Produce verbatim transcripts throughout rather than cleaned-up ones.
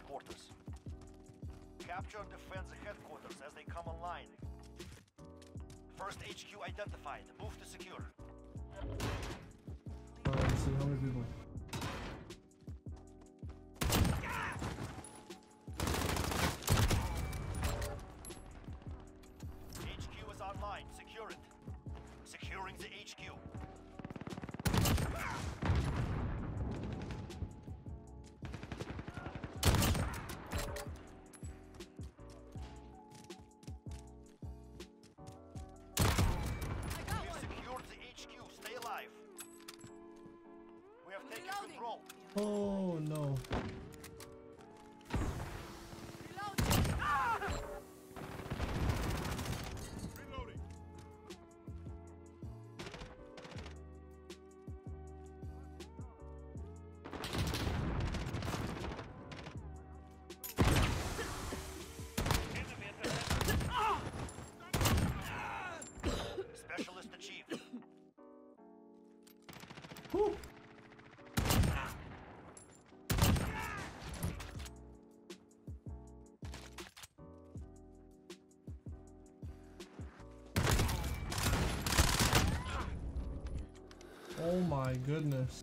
headquarters. Capture and defend the headquarters as they come online. First H Q identified. Move to secure. Alright, let's see how many people. H Q is online. Secure it. Securing the H Q. Oh no. Reloading. Specialist achieved. Whew. Oh my goodness.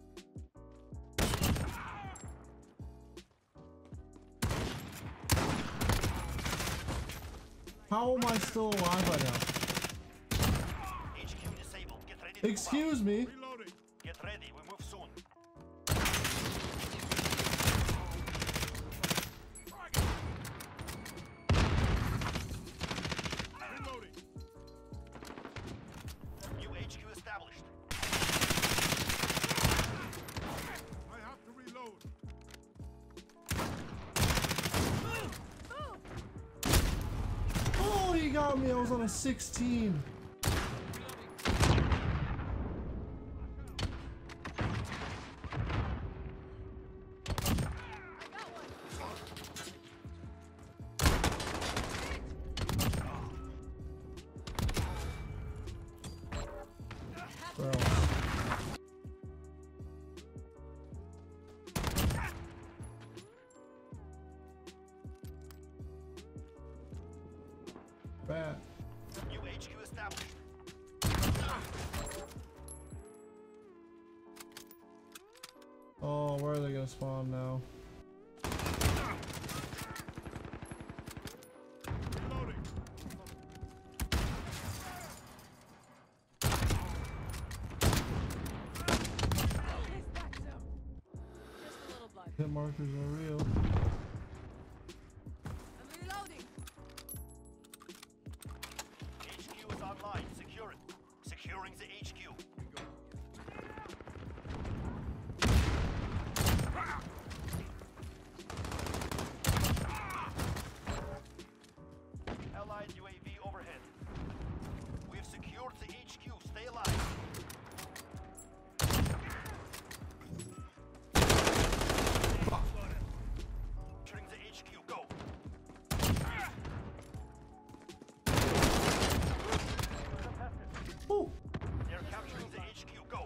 How am I still alive right now? H Q disabled. Get ready to Excuse move me. Reloading. Get ready. We move soon. Reloading. New H Q established. I have to reload. Oh, he got me. I was on a sixteen. Bro. Bad. New H Q established. Oh, where are they gonna spawn now? Reloading. Hit markers are real. I'm reloading. H Q is online. Secure it. Securing the H Q. Allied U A V overhead. We've secured the H Q. Stay alive. Entering the H Q. Go. Oh, They're capturing the H Q. Go.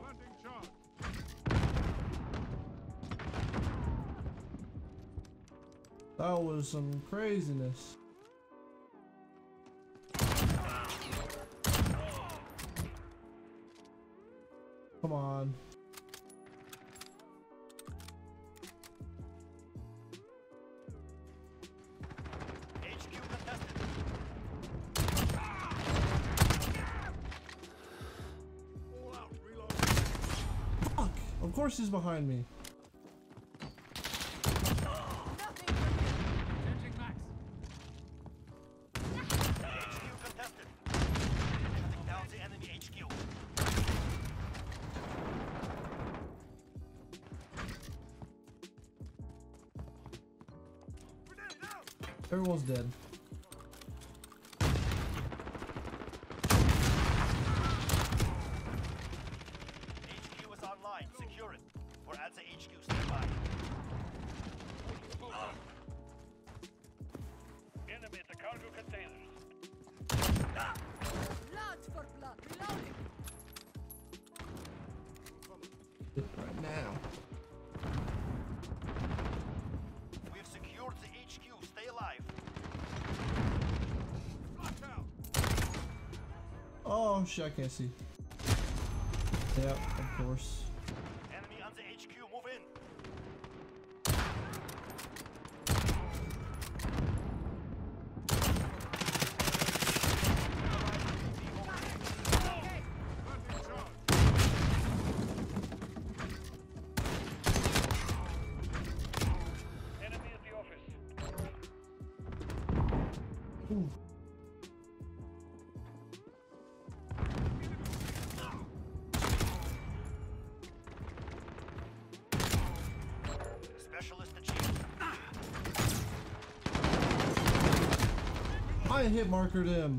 that was some craziness. Come on. H Q contested. All out. Reload. Fuck! Of course he's behind me. Changing max. H Q contested. Shutting down the enemy H Q. Everyone's dead. H Q is online. Secure it. We're at the H Q. Stand by. Enemy at the cargo containers. Blood for blood. Reloading. Right now. We've secured the Oh shit, I can't see. Yep, of course. Enemy on the H Q, move in. Enemy at the office. Ooh. Specialist achieved. I hit markered him.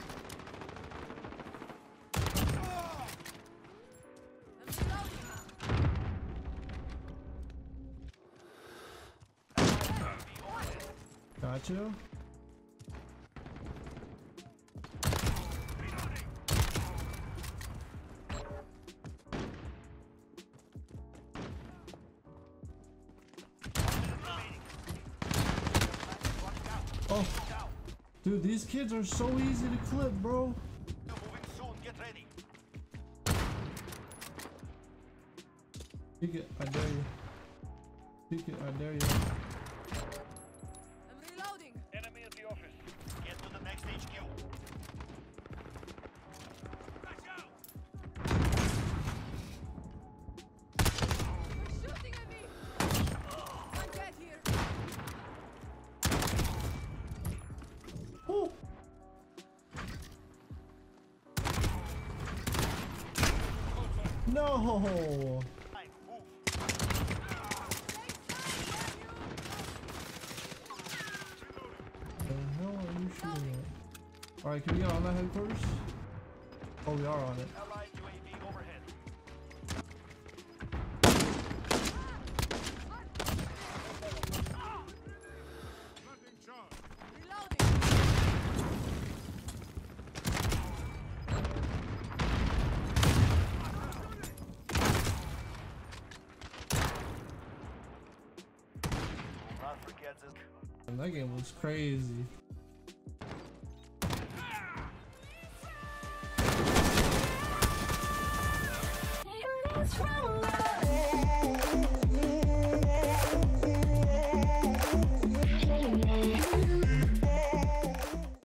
Gotcha. Oh, dude, these kids are so easy to clip, bro. Moving soon, get ready. Pick it, I dare you. Pick it, I dare you. I'm reloading. Enemy at the office. Get to the next H Q. They're shooting at me. One dead here. Oh. No. Time, move. The hell are you shooting at? Alright, can we get on that headquarters? Oh, we are on it. Allied U A V overhead. Reloading. Not forget this. And that game was crazy.